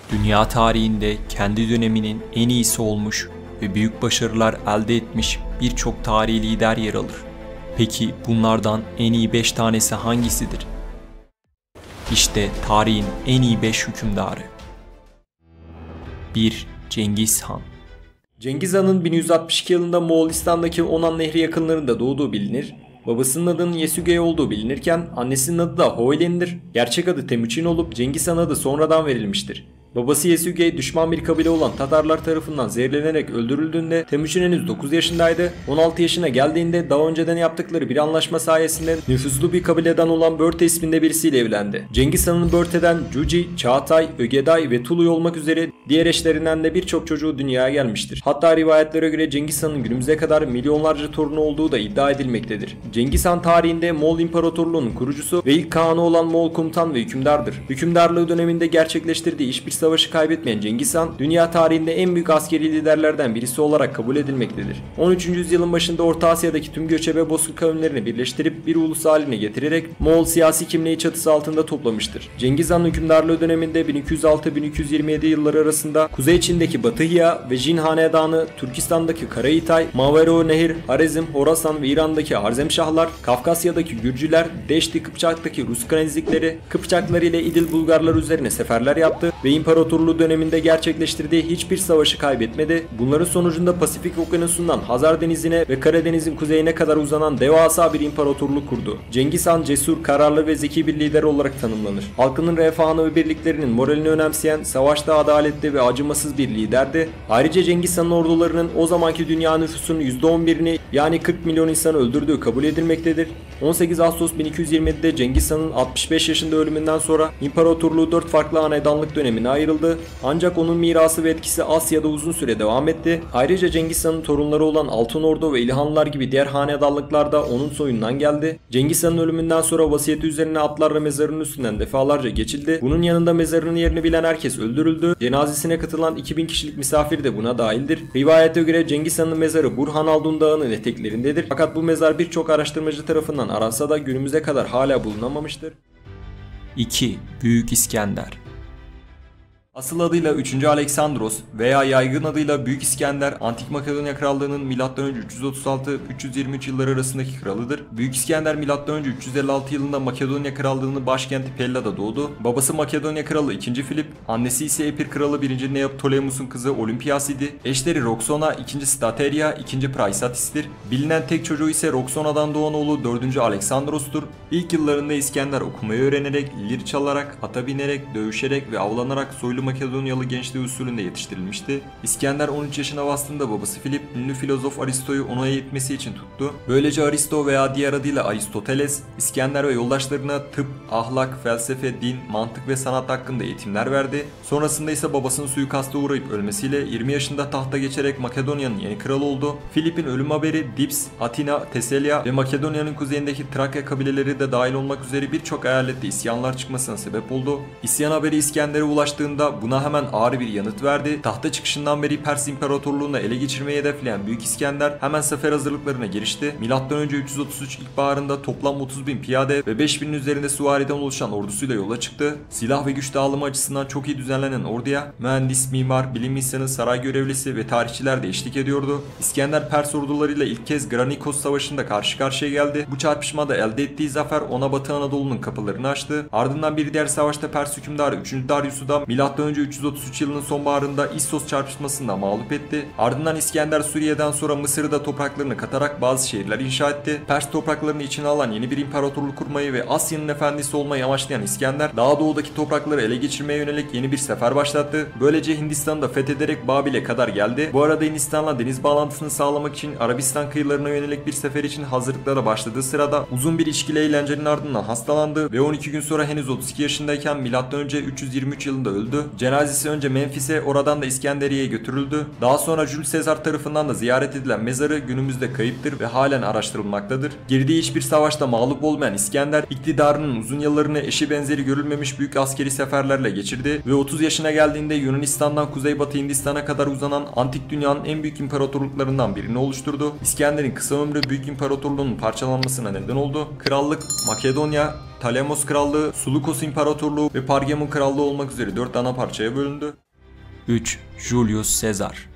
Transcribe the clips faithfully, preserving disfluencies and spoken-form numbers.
Dünya tarihinde kendi döneminin en iyisi olmuş ve büyük başarılar elde etmiş birçok tarihi lider yer alır. Peki bunlardan en iyi beş tanesi hangisidir? İşte tarihin en iyi beş hükümdarı. bir. Cengiz Han. Cengiz Han'ın bin yüz altmış iki yılında Moğolistan'daki Onan Nehri yakınlarında doğduğu bilinir. Babasının adının Yesügey olduğu bilinirken annesinin adı da Hoylen'dir. Gerçek adı Temüçin olup Cengiz Han adı sonradan verilmiştir. Babası Yesügey düşman bir kabile olan Tatarlar tarafından zehirlenerek öldürüldüğünde Temüçin henüz dokuz yaşındaydı. on altı yaşına geldiğinde daha önceden yaptıkları bir anlaşma sayesinde nüfuzlu bir kabileden olan Börte isminde birisiyle evlendi. Cengiz Han'ın Börte'den Cuci, Çağatay, Ögeday ve Tuluy olmak üzere diğer eşlerinden de birçok çocuğu dünyaya gelmiştir. Hatta rivayetlere göre Cengiz Han'ın günümüze kadar milyonlarca torunu olduğu da iddia edilmektedir. Cengiz Han tarihinde Moğol İmparatorluğu'nun kurucusu ve ilk kağanı olan Moğol komutan ve hükümdardır. Hükümdarlığı döneminde gerçekleştirdiği hiçbir savaşı kaybetmeyen Cengiz Han, dünya tarihinde en büyük askeri liderlerden birisi olarak kabul edilmektedir. on üçüncü yüzyılın başında Orta Asya'daki tüm göçebe bozkır kavimlerini birleştirip bir ulus haline getirerek Moğol siyasi kimliği çatısı altında toplamıştır. Cengiz Han'ın hükümdarlığı döneminde bin iki yüz altı bin iki yüz yirmi yedi yılları arasında Kuzey Çin'deki Batıhya ve Jin Hanedanı, Türkistan'daki Karahitay, Mavero Nehir, Harezm, Horasan ve İran'daki Harzemşahlar, Kafkasya'daki Gürcüler, Deşti Kıpçak'taki Rus Kranizlikleri, Kıpçaklar ile İdil Bulgarlar üzerine seferler yaptı ve İmparatorluğu döneminde gerçekleştirdiği hiçbir savaşı kaybetmedi. Bunların sonucunda Pasifik Okyanusu'ndan Hazar Denizi'ne ve Karadeniz'in kuzeyine kadar uzanan devasa bir imparatorluk kurdu. Cengiz Han cesur, kararlı ve zeki bir lider olarak tanımlanır. Halkının refahını ve birliklerinin moralini önemseyen, savaşta adaletli ve acımasız bir liderdi. Ayrıca Cengiz Han'ın ordularının o zamanki dünya nüfusunun yüzde on birini yani kırk milyon insanı öldürdüğü kabul edilmektedir. on sekiz Ağustos bin iki yüz yirmi yedide Cengiz Han'ın altmış beş yaşında ölümünden sonra imparatorluğu dört farklı hanedanlık dönemine ayrıldı. Ancak onun mirası ve etkisi Asya'da uzun süre devam etti. Ayrıca Cengiz Han'ın torunları olan Altınordu ve İlhanlılar gibi diğer hanedanlıklar da onun soyundan geldi. Cengiz Han'ın ölümünden sonra vasiyeti üzerine atlarla mezarının üstünden defalarca geçildi. Bunun yanında mezarının yerini bilen herkes öldürüldü. Cenazesine katılan iki bin kişilik misafir de buna dahildir. Rivayete göre Cengiz Han'ın mezarı Burhan Aldun Dağı'nın eteklerindedir. Fakat bu mezar birçok araştırmacı tarafından aransa da günümüze kadar hala bulunamamıştır. iki. Büyük İskender. Asıl adıyla üçüncü Aleksandros veya yaygın adıyla Büyük İskender, Antik Makedonya Krallığı'nın milattan önce üç yüz otuz altı üç yüz yirmi üç yılları arasındaki kralıdır. Büyük İskender milattan önce üç yüz elli altı yılında Makedonya Krallığı'nın başkenti Pella'da doğdu. Babası Makedonya Kralı ikinci Filip, annesi ise Epir Kralı birinci Neoptolemus'un kızı Olimpias idi. Eşleri Roxana, ikinci Stateria, ikinci Praisatis'tir. Bilinen tek çocuğu ise Roxana'dan doğan oğlu dördüncü Aleksandros'tur. İlk yıllarında İskender okumayı öğrenerek, lir çalarak, ata binerek, dövüşerek ve avlanarak soylu Makedonyalı gençliği usulünde yetiştirilmişti. İskender on üç yaşına bastığında babası Filip ünlü filozof Aristo'yu ona eğitmesi için tuttu. Böylece Aristo veya diğer adıyla Aristoteles, İskender ve yoldaşlarına tıp, ahlak, felsefe, din, mantık ve sanat hakkında eğitimler verdi. Sonrasında ise babasının suikasta uğrayıp ölmesiyle yirmi yaşında tahta geçerek Makedonya'nın yeni kralı oldu. Filip'in ölüm haberi Dips, Atina, Teselya ve Makedonya'nın kuzeyindeki Trakya kabileleri de dahil olmak üzere birçok eyalette isyanlar çıkmasına sebep oldu. İsyan haberi İskender'e ulaştığında buna hemen ağır bir yanıt verdi. Tahta çıkışından beri Pers İmparatorluğu'nu ele geçirmeyi hedefleyen Büyük İskender hemen sefer hazırlıklarına girişti. Milattan önce üç yüz otuz üç ilkbaharında toplam otuz bin piyade ve beş binin üzerinde süvariden oluşan ordusuyla yola çıktı. Silah ve güç dağılımı açısından çok iyi düzenlenen orduya mühendis, mimar, bilim insanı, saray görevlisi ve tarihçiler de eşlik ediyordu. İskender Pers ordularıyla ilk kez Granikos Savaşı'nda karşı karşıya geldi. Bu çarpışmada elde ettiği zafer ona Batı Anadolu'nun kapılarını açtı. Ardından bir diğer savaşta Pers hükümdarı üçüncü Darius'u da milattan önce üç yüz otuz üç yılının sonbaharında İssos çarpışmasında mağlup etti. Ardından İskender Suriye'den sonra Mısır'ı da topraklarını katarak bazı şehirler inşa etti. Pers topraklarını içine alan yeni bir imparatorluk kurmayı ve Asya'nın efendisi olmayı amaçlayan İskender, daha doğudaki toprakları ele geçirmeye yönelik yeni bir sefer başlattı. Böylece Hindistan'ı da fethederek Babil'e kadar geldi. Bu arada Hindistan'la deniz bağlantısını sağlamak için Arabistan kıyılarına yönelik bir sefer için hazırlıklara başladığı sırada uzun bir içkili eğlencenin ardından hastalandı ve on iki gün sonra henüz otuz iki yaşındayken milattan önce üç yüz yirmi üç yılında öldü. Cenazesi önce Memphis'e, oradan da İskenderiye'ye götürüldü. Daha sonra Jules Caesar tarafından da ziyaret edilen mezarı günümüzde kayıptır ve halen araştırılmaktadır. Girdiği hiçbir savaşta mağlup olmayan İskender, iktidarının uzun yıllarını eşi benzeri görülmemiş büyük askeri seferlerle geçirdi ve otuz yaşına geldiğinde Yunanistan'dan kuzeybatı Hindistan'a kadar uzanan antik dünyanın en büyük imparatorluklarından birini oluşturdu. İskender'in kısa ömrü büyük imparatorluğunun parçalanmasına neden oldu. Krallık Makedonya Ptolemos Krallığı, Sulukos İmparatorluğu ve Pergamon Krallığı olmak üzere dört ana parçaya bölündü. üç. Julius Caesar.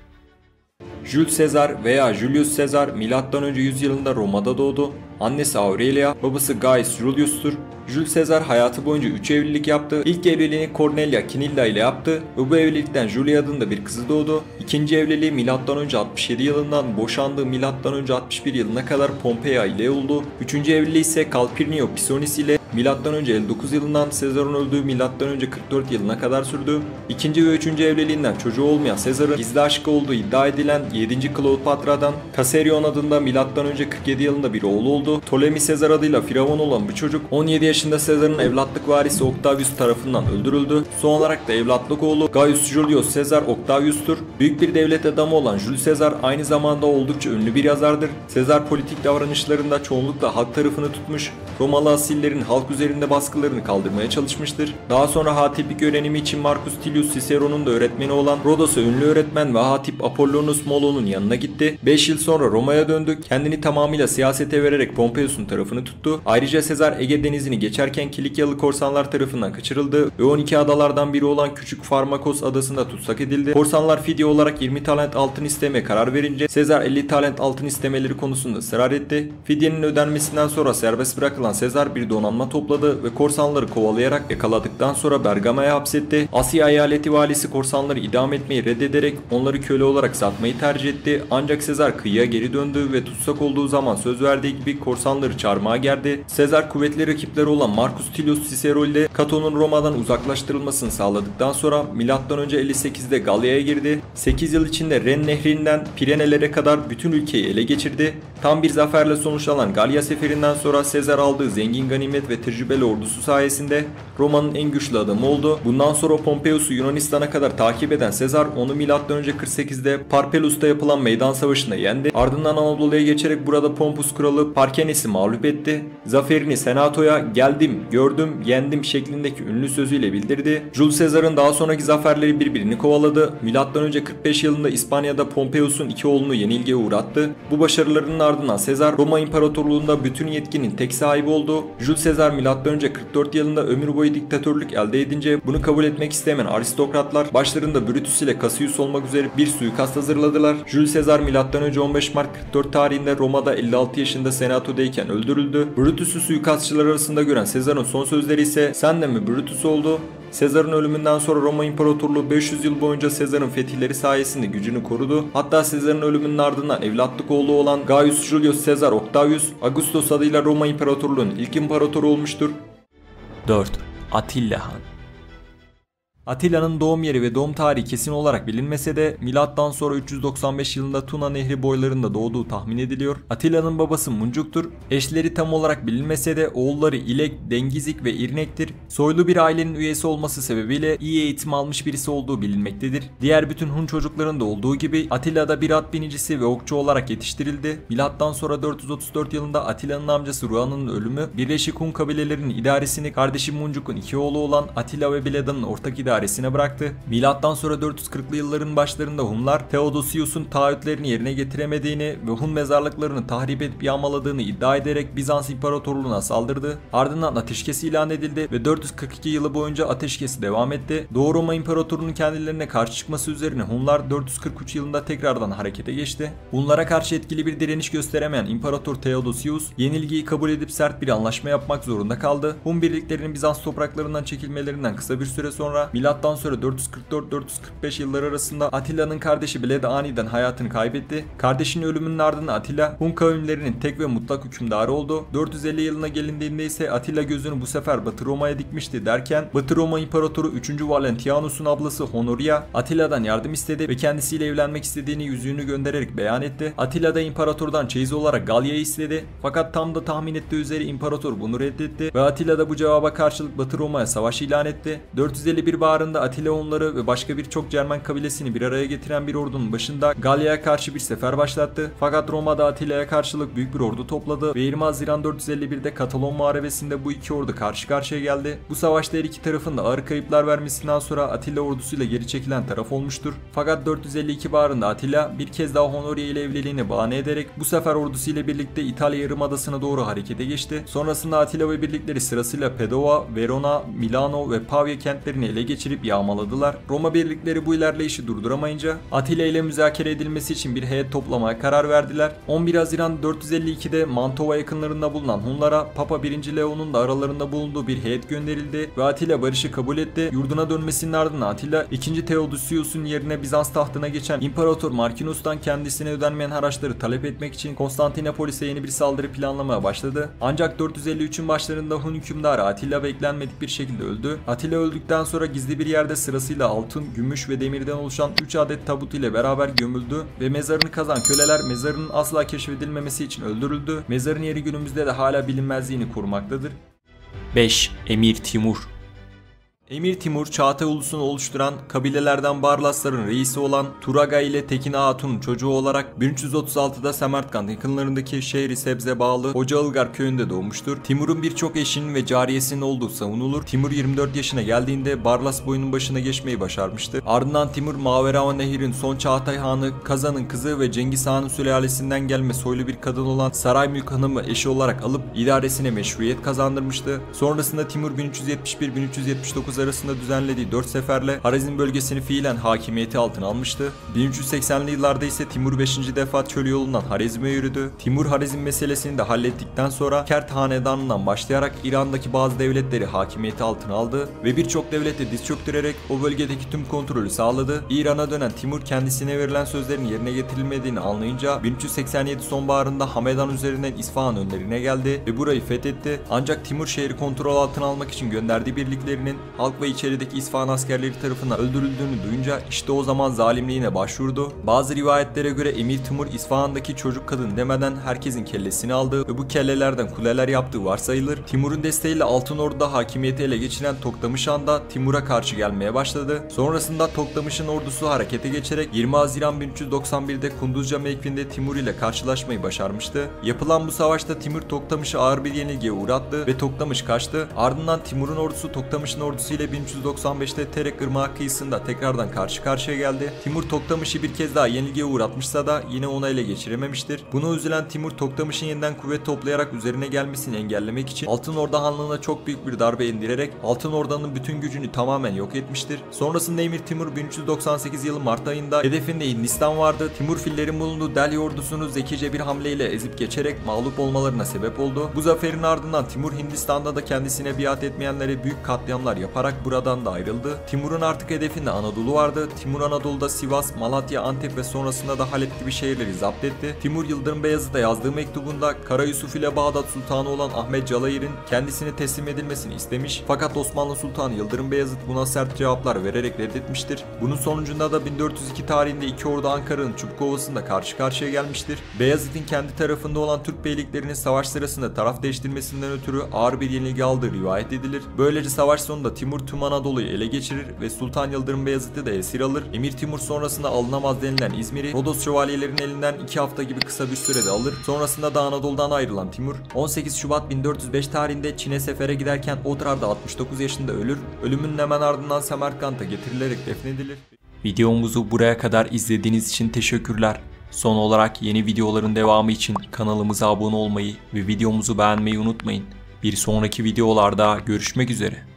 Jules Caesar veya Julius Caesar milattan önce yüz yılında Roma'da doğdu. Annesi Aurelia, babası Gaius Julius'tur. Jules Caesar hayatı boyunca üç evlilik yaptı. İlk evliliğini Cornelia Cinilla ile yaptı ve bu evlilikten Julia adında bir kızı doğdu. İkinci evliliği milattan önce altmış yedi yılından, boşandığı milattan önce altmış bir yılına kadar Pompeia ile oldu. Üçüncü evliliği ise Calpurnio Pisonis ile milattan önce elli dokuz yılından Caesar'ın öldüğü milattan önce kırk dört yılına kadar sürdü. İkinci ve üçüncü evliliğinden çocuğu olmayan Caesar'ın gizli aşkı olduğu iddia edilen yedinci Kleopatra'dan Caesarion adında milattan önce kırk yedi yılında bir oğlu oldu. Ptolemy Caesar adıyla Firavun olan bu çocuk on yedi yaşında Caesar'ın evlatlık varisi Octavius tarafından öldürüldü. Son olarak da evlatlık oğlu Gaius Julius Caesar Octavius'tur. Büyük bir devlet adamı olan Jules Caesar aynı zamanda oldukça ünlü bir yazardır. Caesar politik davranışlarında çoğunlukla halk tarafını tutmuş, Romalı asillerin halk üzerinde baskılarını kaldırmaya çalışmıştır. Daha sonra hatiplik öğrenimi için Marcus Tullius Cicero'nun da öğretmeni olan Rodos'a ünlü öğretmen ve hatip Apollonius Molo'nun yanına gitti. beş yıl sonra Roma'ya döndü. Kendini tamamıyla siyasete vererek Pompeius'un tarafını tuttu. Ayrıca Caesar Ege Denizi'ni geçerken Kilikyalı korsanlar tarafından kaçırıldı ve on iki adalardan biri olan Küçük Farmakos adasında tutsak edildi. Korsanlar fidye olarak yirmi talent altın istemeye karar verince Caesar elli talent altın istemeleri konusunda ısrar etti. Fidyenin ödenmesinden sonra serbest bırakılan Caesar bir donanma topladı ve korsanları kovalayarak yakaladıktan sonra Bergama'ya hapsetti. Asya eyaleti valisi korsanları idam etmeyi reddederek onları köle olarak satmayı tercih etti. Ancak Caesar kıyıya geri döndü ve tutsak olduğu zaman söz verdiği gibi korsanları çarmıha gerdi. Caesar kuvvetli rakipleri olan Marcus Tullius Cicero ile Cato'nun Roma'dan uzaklaştırılmasını sağladıktan sonra milattan önce elli sekizde Galya'ya girdi. sekiz yıl içinde Ren Nehri'nden Pirenelere kadar bütün ülkeyi ele geçirdi. Tam bir zaferle sonuçlanan Galya seferinden sonra Caesar aldığı zengin ganimet ve tecrübeli ordusu sayesinde Roma'nın en güçlü adamı oldu. Bundan sonra Pompeius'u Yunanistan'a kadar takip eden Caesar onu milattan önce kırk sekizde Parpelus'ta yapılan meydan savaşında yendi. Ardından Anadolu'ya geçerek burada Pompus kralı Parkenes'i mağlup etti. Zaferini senatoya "geldim, gördüm, yendim" şeklindeki ünlü sözüyle bildirdi. Jules Caesar'ın daha sonraki zaferleri birbirini kovaladı. Milattan önce kırk beş yılında İspanya'da Pompeius'un iki oğlunu yenilgiye uğrattı. Bu başarılarının ardından Caesar Roma İmparatorluğu'nda bütün yetkinin tek sahibi oldu. Jules Caesar milattan önce kırk dört yılında ömür boyu diktatörlük elde edince bunu kabul etmek istemeyen aristokratlar başlarında Brutus ile Cassius olmak üzere bir suikast hazırladılar. Jules Caesar milattan önce on beş Mart kırk dört tarihinde Roma'da elli altı yaşında senatodayken öldürüldü. Brutus'u suikastçılar arasında gören Caesar'ın son sözleri ise "Sen de mi Brutus?" oldu. Caesar'ın ölümünden sonra Roma İmparatorluğu beş yüz yıl boyunca Caesar'ın fetihleri sayesinde gücünü korudu. Hatta Caesar'ın ölümünün ardından evlatlık oğlu olan Gaius Julius Caesar Octavius, Augustus adıyla Roma İmparatorluğu'nun ilk imparatoru olmuştur. dört. Attila Han. Attila'nın doğum yeri ve doğum tarihi kesin olarak bilinmese de milattan sonra üç yüz doksan beş yılında Tuna Nehri boylarında doğduğu tahmin ediliyor. Attila'nın babası Muncuk'tur. Eşleri tam olarak bilinmese de oğulları İlek, Dengizik ve İrnek'tir. Soylu bir ailenin üyesi olması sebebiyle iyi eğitim almış birisi olduğu bilinmektedir. Diğer bütün Hun çocuklarında olduğu gibi Attila da bir at binicisi ve okçu olarak yetiştirildi. Milattan sonra dört yüz otuz dört yılında Attila'nın amcası Ruan'ın ölümü, Birleşik Hun kabilelerinin idaresini kardeşi Muncuk'un iki oğlu olan Attila ve Bileda'nın ortak idaresini idaresine bıraktı. Milattan sonra dört yüz kırklı yılların başlarında Hunlar Theodosius'un taahhütlerini yerine getiremediğini ve Hun mezarlıklarını tahrip edip yağmaladığını iddia ederek Bizans İmparatorluğu'na saldırdı. Ardından ateşkes ilan edildi ve dört yüz kırk iki yılı boyunca ateşkesi devam etti. Doğu Roma İmparatorluğu'nun kendilerine karşı çıkması üzerine Hunlar dört yüz kırk üç yılında tekrardan harekete geçti. Hunlara karşı etkili bir direniş gösteremeyen İmparator Theodosius yenilgiyi kabul edip sert bir anlaşma yapmak zorunda kaldı. Hun birliklerinin Bizans topraklarından çekilmelerinden kısa bir süre sonra milattan sonra dört yüz kırk dört dört yüz kırk beş yılları arasında Attila'nın kardeşi Bleda aniden hayatını kaybetti. Kardeşinin ölümünün ardından Attila Hun kavimlerinin tek ve mutlak hükümdarı oldu. dört yüz elli yılına gelindiğinde ise Attila gözünü bu sefer Batı Roma'ya dikmişti derken Batı Roma İmparatoru üçüncü Valentianus'un ablası Honoria Attila'dan yardım istedi ve kendisiyle evlenmek istediğini yüzüğünü göndererek beyan etti. Attila da imparatordan çeyiz olarak Galya'yı istedi. Fakat tam da tahmin ettiği üzere imparator bunu reddetti ve Attila da bu cevaba karşılık Batı Roma'ya savaş ilan etti. dört yüz elli bir baharında Atilla Hunları ve başka birçok Cermen kabilesini bir araya getiren bir ordunun başında Galya'ya karşı bir sefer başlattı. Fakat Roma'da Atilla'ya karşılık büyük bir ordu topladı ve yirmi Haziran dört yüz elli bir'de Katalon Muharebesi'nde bu iki ordu karşı karşıya geldi. Bu savaşta her iki tarafın da ağır kayıplar vermesinden sonra Atilla ordusuyla geri çekilen taraf olmuştur. Fakat dört yüz elli iki baharında Atilla bir kez daha Honoria ile evliliğini bahane ederek bu sefer ordusu ile birlikte İtalya Yarımadası'na doğru harekete geçti. Sonrasında Atilla ve birlikleri sırasıyla Padova, Verona, Milano ve Pavia kentlerini ele geçirip yağmaladılar. Roma birlikleri bu ilerleyişi durduramayınca Atilla ile müzakere edilmesi için bir heyet toplamaya karar verdiler. on bir Haziran dört yüz elli iki'de Mantova yakınlarında bulunan Hunlara Papa birinci Leon'un da aralarında bulunduğu bir heyet gönderildi ve Atilla barışı kabul etti. Yurduna dönmesinin ardından Atilla ikinci Theodosius'un yerine Bizans tahtına geçen İmparator Markinus'tan kendisine ödenmeyen haraçları talep etmek için Konstantinopolis'e yeni bir saldırı planlamaya başladı. Ancak dört yüz elli üç'ün başlarında Hun hükümdarı Atilla beklenmedik bir şekilde öldü. Atilla öldükten sonra gizli bir yerde sırasıyla altın, gümüş ve demirden oluşan üç adet tabut ile beraber gömüldü ve mezarını kazan köleler mezarının asla keşfedilmemesi için öldürüldü. Mezarın yeri günümüzde de hala bilinmezliğini korumaktadır. beş. Emir Timur. Emir Timur, Çağatay ulusunu oluşturan kabilelerden Barlasların reisi olan Turaga ile Tekina Hatun'un çocuğu olarak bin üç yüz otuz altı'da Semerkant yakınlarındaki şehri Sebze bağlı Hocaılgar köyünde doğmuştur. Timur'un birçok eşinin ve cariyesinin olduğu savunulur. Timur yirmi dört yaşına geldiğinde Barlas boyunun başına geçmeyi başarmıştı. Ardından Timur, Mavera Nehir'in son Çağatay Hanı Kazan'ın kızı ve Cengiz Han'ın sülalesinden gelme soylu bir kadın olan Saraymülk Hanım'ı eşi olarak alıp idaresine meşruiyet kazandırmıştı. Sonrasında Timur bin üç yüz yetmiş bir bin üç yüz yetmiş dokuz arasında düzenlediği dört seferle Harizm bölgesini fiilen hakimiyeti altına almıştı. bin üç yüz seksen'li yıllarda ise Timur beşinci defa çöl yolundan Harizm'e yürüdü. Timur Harizm meselesini de hallettikten sonra Kert Hanedanı'ndan başlayarak İran'daki bazı devletleri hakimiyeti altına aldı ve birçok devlete diz çöktürerek o bölgedeki tüm kontrolü sağladı. İran'a dönen Timur kendisine verilen sözlerin yerine getirilmediğini anlayınca bin üç yüz seksen yedi sonbaharında Hamedan üzerinden İsfahan önlerine geldi ve burayı fethetti. Ancak Timur şehri kontrol altına almak için gönderdiği birliklerinin halk ve içerideki İsfahan askerleri tarafından öldürüldüğünü duyunca işte o zaman zalimliğine başvurdu. Bazı rivayetlere göre Emir Timur İsfahan'daki çocuk kadın demeden herkesin kellesini aldı ve bu kellelerden kuleler yaptığı varsayılır. Timur'un desteğiyle Altın Ordu'da hakimiyeti ele geçiren Toktamış Han da Timur'a karşı gelmeye başladı. Sonrasında Toktamış'ın ordusu harekete geçerek yirmi Haziran bin üç yüz doksan bir'de Kunduzca mevkiinde Timur ile karşılaşmayı başarmıştı. Yapılan bu savaşta Timur Toktamış'ı ağır bir yenilgiye uğrattı ve Toktamış kaçtı. Ardından Timur'un ordusu Toktamış'ın ordusu ile bin üç yüz doksan beş'te Terek Irmağı kıyısında tekrardan karşı karşıya geldi. Timur Toktamış'ı bir kez daha yenilgiye uğratmışsa da yine ona ele geçirememiştir. Buna üzülen Timur Toktamış'ın yeniden kuvvet toplayarak üzerine gelmesini engellemek için Altın Orda Hanlığı'na çok büyük bir darbe indirerek Altın Orda'nın bütün gücünü tamamen yok etmiştir. Sonrasında Emir Timur bin üç yüz doksan sekiz yılı Mart ayında hedefinde Hindistan vardı. Timur fillerin bulunduğu Delhi ordusunu zekice bir hamleyle ezip geçerek mağlup olmalarına sebep oldu. Bu zaferin ardından Timur Hindistan'da da kendisine biat etmeyenlere büyük katliamlar yaparak buradan da ayrıldı. Timur'un artık hedefinde Anadolu vardı. Timur Anadolu'da Sivas, Malatya, Antep ve sonrasında da Halep gibi şehirleri zapt etti. Timur Yıldırım Beyazıt'a yazdığı mektubunda Kara Yusuf ile Bağdat Sultanı olan Ahmet Calayir'in kendisine teslim edilmesini istemiş. Fakat Osmanlı Sultanı Yıldırım Beyazıt buna sert cevaplar vererek reddetmiştir. Bunun sonucunda da bin dört yüz iki tarihinde iki ordu Ankara'nın Çubukovası'nda karşı karşıya gelmiştir. Beyazıt'ın kendi tarafında olan Türk beyliklerinin savaş sırasında taraf değiştirmesinden ötürü ağır bir yenilgi aldığı rivayet edilir. Böylece savaş sonunda Timur tüm Anadolu'yu ele geçirir ve Sultan Yıldırım Beyazıt'ı da esir alır. Emir Timur sonrasında alınamaz denilen İzmir'i Rodos şövalyelerinin elinden iki hafta gibi kısa bir sürede alır. Sonrasında da Anadolu'dan ayrılan Timur on sekiz Şubat bin dört yüz beş tarihinde Çin'e sefere giderken Odrar'da altmış dokuz yaşında ölür. Ölümünün hemen ardından Semerkant'a getirilerek defnedilir. Videomuzu buraya kadar izlediğiniz için teşekkürler. Son olarak yeni videoların devamı için kanalımıza abone olmayı ve videomuzu beğenmeyi unutmayın. Bir sonraki videolarda görüşmek üzere.